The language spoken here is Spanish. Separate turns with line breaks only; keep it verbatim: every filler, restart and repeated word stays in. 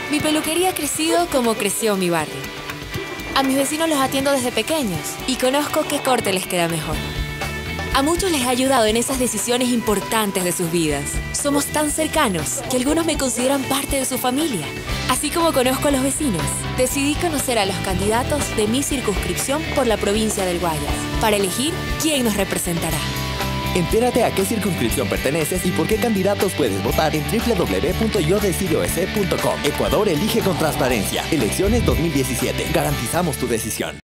Mi peluquería ha crecido como creció mi barrio. A mis vecinos los atiendo desde pequeños y conozco qué corte les queda mejor. A muchos les ha ayudado en esas decisiones importantes de sus vidas. Somos tan cercanos que algunos me consideran parte de su familia. Así como conozco a los vecinos, decidí conocer a los candidatos de mi circunscripción por la provincia del Guayas para elegir quién nos representará.
Entérate a qué circunscripción perteneces y por qué candidatos puedes votar en doble u doble u doble u punto yo decido ese punto com. Ecuador elige con transparencia. Elecciones dos mil diecisiete. Garantizamos tu decisión.